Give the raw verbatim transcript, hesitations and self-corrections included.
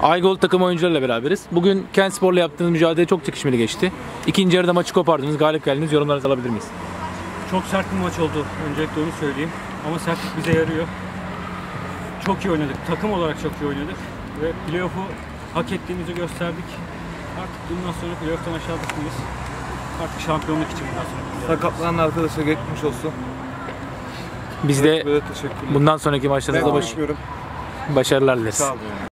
Aygold takım oyuncularıyla beraberiz. Bugün Kentspor'la yaptığınız mücadele çok çekişmeli geçti. İkinci yarıda maçı kopardınız, galip geldiniz. Yorumlarınızı alabilir miyiz? Çok sert bir maç oldu. Öncelikle onu söyleyeyim. Ama sertlik bize yarıyor. Çok iyi oynadık. Takım olarak çok iyi oynadık. Ve playoff'u hak ettiğimizi gösterdik. Artık bundan sonra playoff'tan aşağı düşmeyiz. Artık şampiyonluk için bundan sonra. Sakatlanan arkadaşa geçmiş olsun. Biz de Evet, teşekkürler. bundan sonraki maçlarınızda baş... başarılar dileriz. Sağ olun.